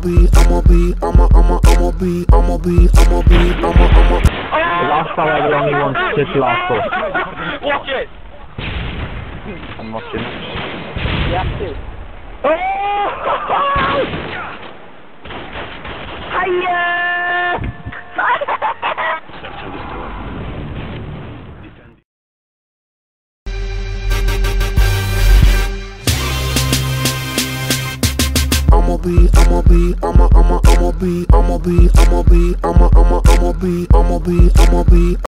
The last time I ever only wants this last bus. Watch it! I'm watching. You have to. Oh! Hiya! I'ma be